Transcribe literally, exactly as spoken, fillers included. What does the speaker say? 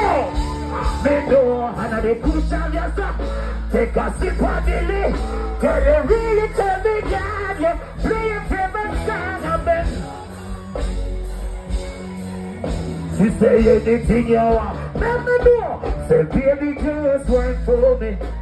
Me know, and I the push of your stuff. Take a sip of the lid. Can you really tell me, God, you play your favorite song of it? She say anything you want. Let me know. Say, baby, just work for me.